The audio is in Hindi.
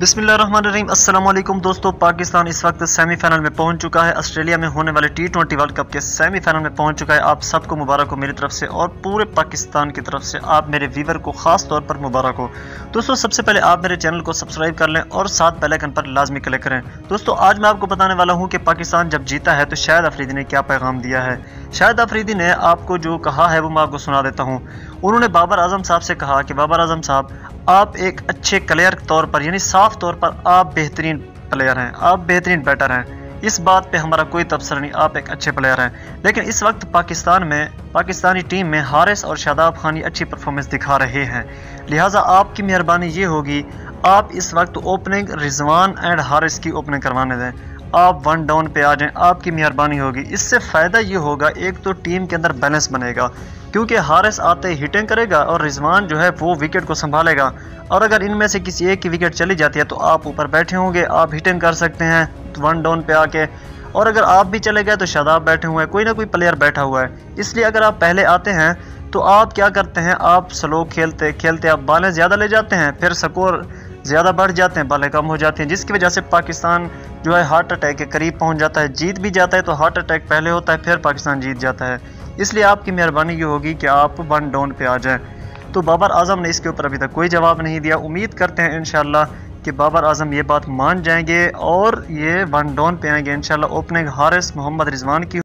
बिस्मिल्लाहिर्रहमानिर्रहीम। अस्सलाम वालेकुम दोस्तों, पाकिस्तान इस वक्त सेमीफाइनल में पहुंच चुका है। ऑस्ट्रेलिया में होने वाले T20 वर्ल्ड कप के सेमीफाइनल में पहुंच चुका है। आप सबको मुबारक हो मेरी तरफ से और पूरे पाकिस्तान की तरफ से। आप मेरे व्यूवर को खास तौर पर मुबारक हो। दोस्तों सबसे पहले आप मेरे चैनल को सब्सक्राइब कर लें और साथ बेल आइकन पर लाजमी क्लिक करें। दोस्तों आज मैं आपको बताने वाला हूँ कि पाकिस्तान जब जीता है तो शाहिद अफरीदी ने क्या पैगाम दिया है। शाहिद अफरीदी ने आपको जो कहा है वो मैं आपको सुना देता हूँ। उन्होंने बाबर आजम साहब से कहा कि बाबर आजम साहब, आप एक अच्छे प्लेयर के तौर पर यानी साफ तौर पर आप बेहतरीन प्लेयर हैं, आप बेहतरीन बैटर हैं। इस बात पे हमारा कोई तबसरा नहीं, आप एक अच्छे प्लेयर हैं। लेकिन इस वक्त पाकिस्तानी टीम में हारिस और शादाब खान अच्छी परफॉर्मेंस दिखा रहे हैं, लिहाजा आपकी मेहरबानी ये होगी आप इस वक्त ओपनिंग रिजवान एंड हारिस की ओपनिंग करवाने दें। आप वन डाउन पे आ जाएं, आपकी मेहरबानी होगी। इससे फ़ायदा ये होगा, एक तो टीम के अंदर बैलेंस बनेगा क्योंकि हारिस आते ही हिटिंग करेगा और रिजवान जो है वो विकेट को संभालेगा। और अगर इनमें से किसी एक की विकेट चली जाती है तो आप ऊपर बैठे होंगे, आप हिटिंग कर सकते हैं वन डाउन पे आके। और अगर आप भी चले गए तो शादाब बैठे हुए हैं, कोई ना कोई प्लेयर बैठा हुआ है। इसलिए अगर आप पहले आते हैं तो आप क्या करते हैं, आप स्लो खेलते खेलते आप बालें ज़्यादा ले जाते हैं, फिर स्कोर ज़्यादा बढ़ जाते हैं, बालें कम हो जाती हैं, जिसकी वजह से पाकिस्तान जो है हार्ट अटैक के करीब पहुंच जाता है। जीत भी जाता है तो हार्ट अटैक पहले होता है, फिर पाकिस्तान जीत जाता है। इसलिए आपकी मेहरबानी ये होगी कि आप वन डाउन पे आ जाएं। तो बाबर आजम ने इसके ऊपर अभी तक कोई जवाब नहीं दिया। उम्मीद करते हैं इंशाल्लाह कि बाबर आजम ये बात मान जाएंगे और ये वन डाउन पे आएंगे इंशाल्लाह। ओपनिंग हारिस मोहम्मद रिजवान की